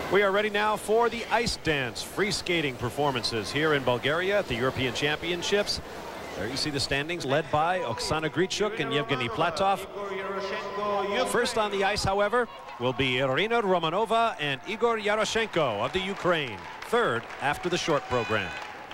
We are ready now for the ice dance free skating performances here in Bulgaria at the European Championships. There you see the standings led by Oksana Grichuk and Yevgeny Platov. First on the ice, however, will be Irina Romanova and Igor Yaroshenko of the Ukraine, third after the short program.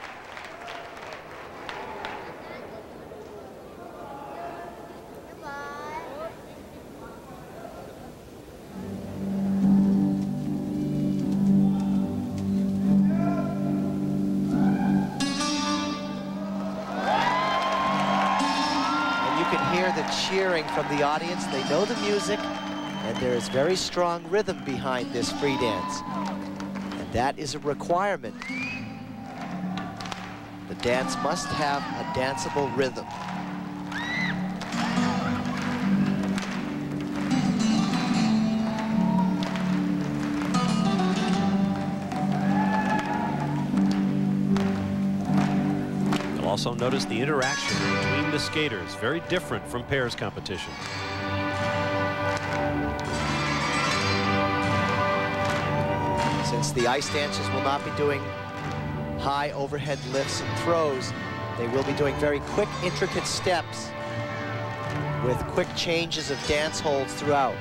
Cheering from the audience. They know the music, and there is very strong rhythm behind this free dance, and that is a requirement. The dance must have a danceable rhythm. Also notice the interaction between the skaters, very different from pairs competition. Since the ice dancers will not be doing high overhead lifts and throws, they will be doing very quick, intricate steps with quick changes of dance holds throughout.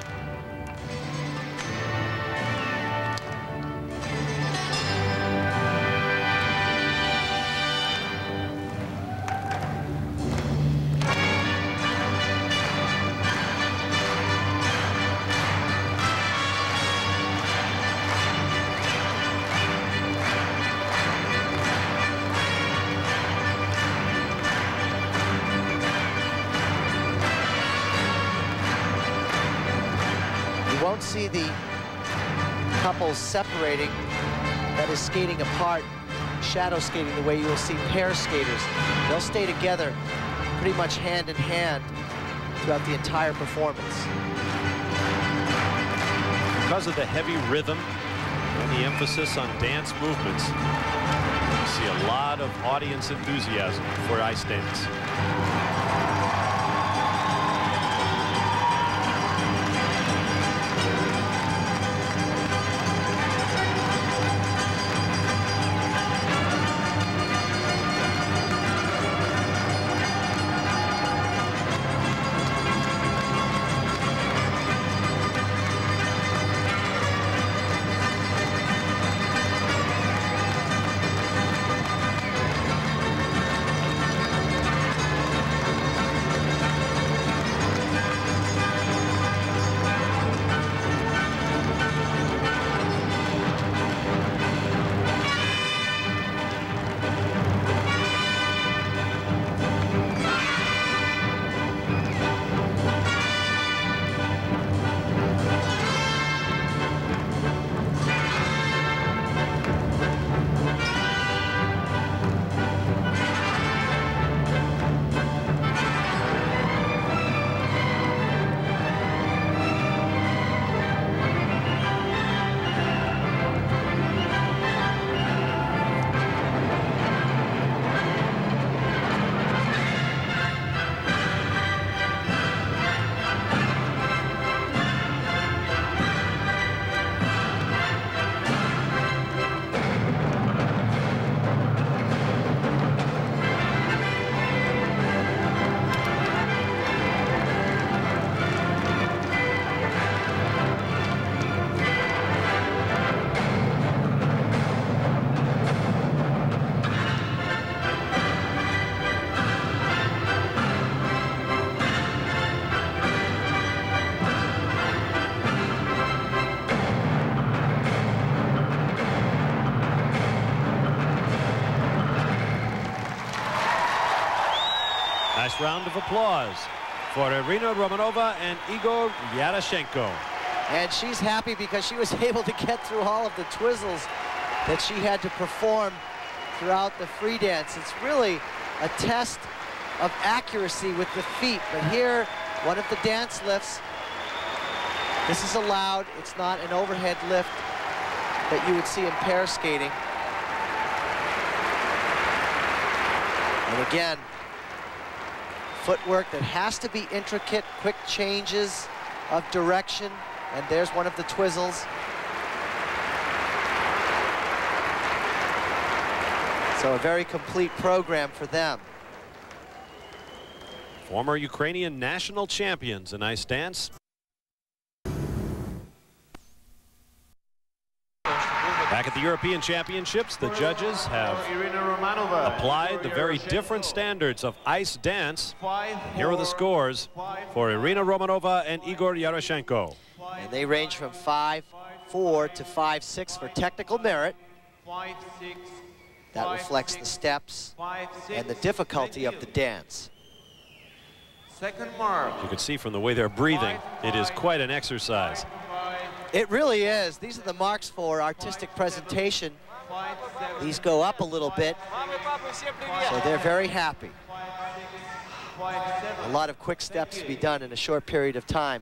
See the couples separating, that is skating apart, shadow skating the way you will see pair skaters. They'll stay together pretty much hand in hand throughout the entire performance. Because of the heavy rhythm and the emphasis on dance movements, you see a lot of audience enthusiasm for ice dance. Nice round of applause for Irina Romanova and Igor Yaroshenko. And she's happy because she was able to get through all of the twizzles that she had to perform throughout the free dance. It's really a test of accuracy with the feet. But here, one of the dance lifts, this is allowed. It's not an overhead lift that you would see in pair skating. And again, footwork that has to be intricate, quick changes of direction. And there's one of the twizzles. So a very complete program for them. Former Ukrainian national champions in ice dance. Back at the European Championships, the judges have applied the very different standards of ice dance. Here are the scores for Irina Romanova and Igor Yaroshenko. And they range from 5-4 to 5-6 for technical merit. That reflects the steps and the difficulty of the dance. Second mark. You can see from the way they're breathing, it is quite an exercise. It really is. These are the marks for artistic presentation. These go up a little bit, so they're very happy. A lot of quick steps to be done in a short period of time.